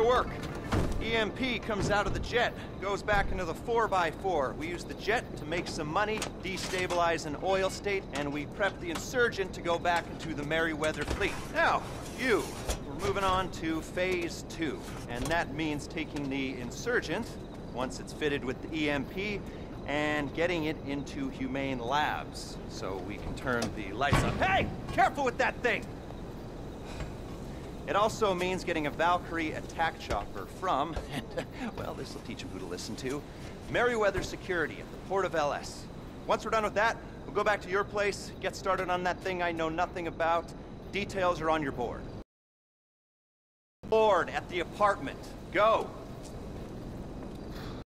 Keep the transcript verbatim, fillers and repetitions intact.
to work. E M P comes out of the jet, goes back into the four by four. We use the jet to make some money, destabilize an oil state, and we prep the insurgent to go back into the Merryweather fleet. Now, you, we're moving on to phase two, and that means taking the insurgent, once it's fitted with the E M P, and getting it into humane labs, so we can turn the lights on. Hey! Careful with that thing! It also means getting a Valkyrie attack chopper from, and, well, this will teach them who to listen to, Merryweather Security at the Port of L S. Once we're done with that, we'll go back to your place, get started on that thing I know nothing about. Details are on your board. Board at the apartment. Go!